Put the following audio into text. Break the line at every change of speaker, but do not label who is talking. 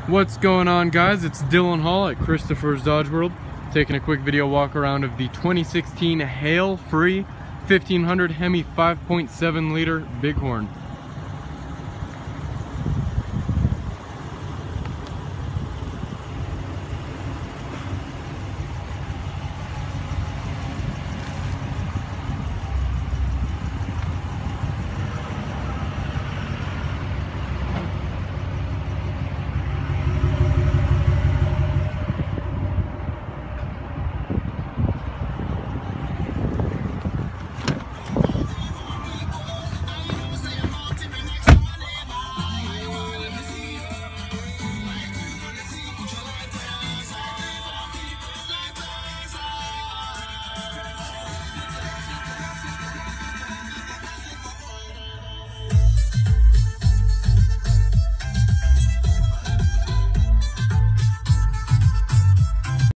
What's going on, guys? It's Dylan Hall at Christopher's Dodge World, taking a quick video walk around of the 2016 hail-free 1500 Hemi 5.7 liter Bighorn.